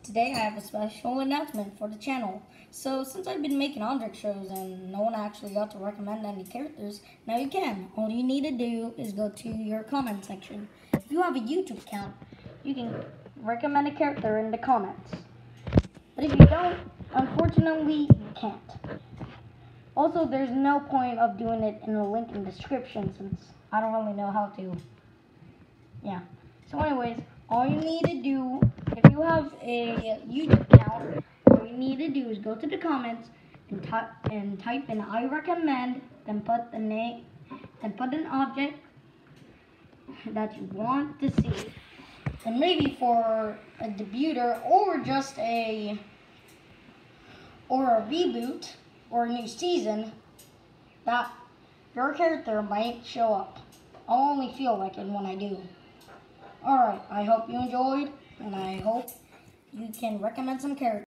Today I have a special announcement for the channel. So since I've been making object shows and no one actually got to recommend any characters, now you can. All you need to do is go to your comment section. If you have a YouTube account, you can recommend a character in the comments. But if you don't, unfortunately, you can't. Also, there's no point of doing it in the link in the description since I don't really know how to. Yeah. So anyways, all you need to do, if you have a YouTube account, all you need to do is go to the comments and type in I recommend, then put the name, then put an object that you want to see. And maybe for a debuter or just a reboot or a new season, that your character might show up. I'll only feel like it when I do. Alright, I hope you enjoyed, and I hope you can recommend some characters.